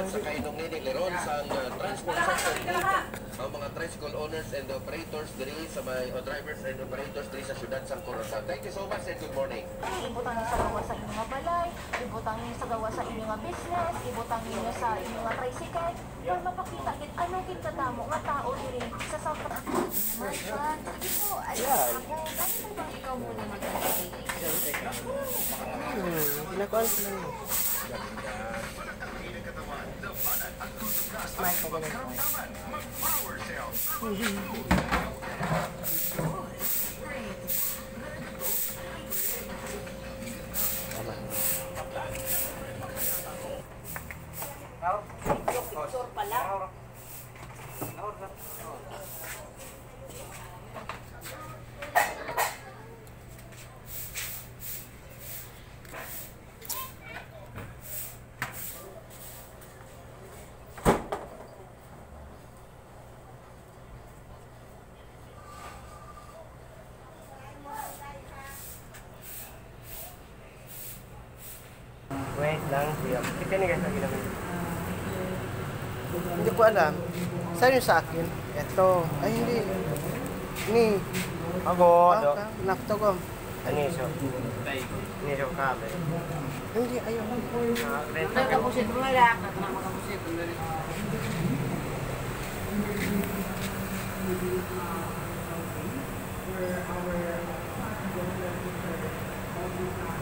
salamat sa kainong nini Leron sa transport sector dito. Ang mga tricycle owners and operators diri sa may drivers and operators diri sa syudad sa Coronado. Thank you so much and good morning. Ibutang niyo sa gawa sa inyong mga balay, ibutang niyo sa gawa sa inyong mga business, ibutang niyo sa inyong mga tricycle, para mapakita kit ano kinatamo nga tao diri sa South Africa. Sige po, ako, bakit mo bang ikaw muna mag-activate? Pinakuan ko lang. Smile ka ganun. Picture pala. Wait lang, siya. Kita ni guys lagi naman. Hindi ko alam. Saan yung sa akin? Ito. Ay, hindi. Ini. Ako, do. Napto ko. Ano iso? Ini iso kabe. Hindi, ayaw. Nagkapusit mo lang, nagkapusit. Where our